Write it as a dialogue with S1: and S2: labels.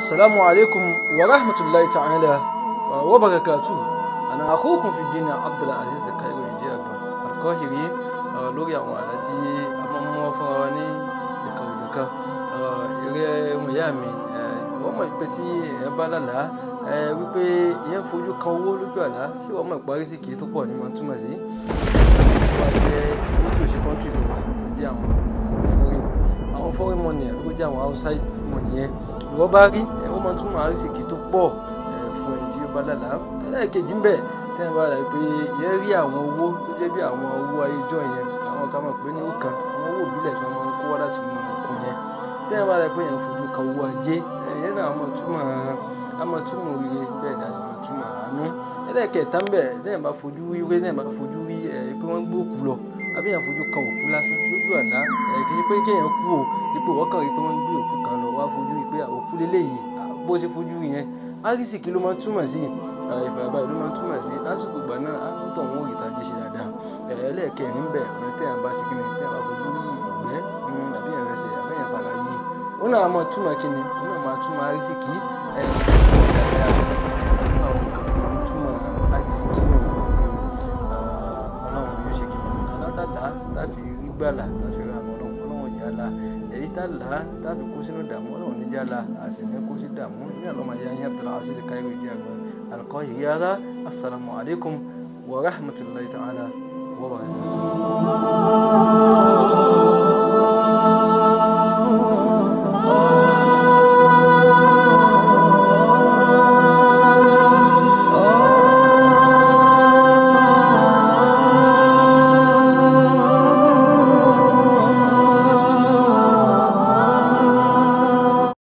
S1: السلام عليكم ورحمة الله تعالى وبركاته. أنا أخوكم في الدين عبد العزيز الكايرو ìjẹ́àgbọ̀n Al-Qahiri lórí àwọn àlá tí a máa ń mú fún wa ní ìkànnì eré ọmọ ìyá mi. Wọ́n mọ̀ pé tí èèyàn bá lálàá wípé èèyàn fojú kan owó lójú àlá, ṣé wọ́n mọ̀ ìparí sí kì í tó pọ̀ ní máa túmọ̀ sí. Wọ́n jẹ́ owó tí ò ṣe country tó wà tó jẹ́ àwọn foreign money àbí kó jẹ́ àwọn outside money yẹn ìwọ́n bá rí wọ́n máa túmọ̀ àrísìkí tó pọ̀ fún ẹni tí ó bá lálàá. Ẹlẹ́ẹ̀kejì ń bẹ tí wọ́n bá rà pé ìyẹn rí àwọn owó tó jẹ́ bí àwọn owó ayé ìjọ yẹn, àwọn kan máa pè ní òkan, àwọn owó ìbílẹ̀ tí wọ́n máa ń kó wá láti inú òkun yẹn. Tí wọ́n bá rà pé èèyàn fojú kan owó ajé, ìyẹn náà a máa túmọ̀ oríire bẹ́ẹ̀ ni a sì máa túmọ̀ àánú. Ẹlẹ́ẹ̀kẹta ń bẹ tí èèyàn bá fojú rí pé wọ́n gbé òkú lọ àbí èèyàn fojú kan òkú lásán lójú àlá, kì í ṣe pé kéèyàn kú o, ipò wọ́n kàn rí pé wọ́n gbé òkú kan lọ wá fojú rí pé òkú leléyìí, bó ṣe fojú yẹn àrísìkí ló máa ń túmọ̀ sí, ìfàyàbalẹ̀ ló máa ń túmọ̀ sí. Lásìkò ìgbà náà á ń tọ̀ wọ́n rí ìtají ṣe dáadáa. Ẹlẹ́ẹ̀kẹrin ń bẹ ọ̀nà tí èèyàn bá ṣe kíni, tí èèyàn bá fojú rí ìgbẹ́ àbí èèyàn rẹsẹ̀ àbí èèyàn fara yí, òun náà máa túmọ̀ kíni, òun náà máa túmọ̀ àrísìkí dáadáa. Nínú àwọn nǹkan tó máa ń túmọ̀ àrísìkí náà Ọlọ́run yóò ṣe kíni, alátàlá táfi rí gbàlà táfi rí àwọn Ọlọ́run yàlá, èyí tá là táfi kó sínú ìdààmú Ọlọ́run níjàlá, a sì ní kó sí ìdààmú ní àlọ́mọ ayé ayé Abdul Aziz Kairo ìjẹ́àgbọ̀n Al-Qahiri. Assalamu alaikum wa rahmatullahi ta'ala wa barakatuh.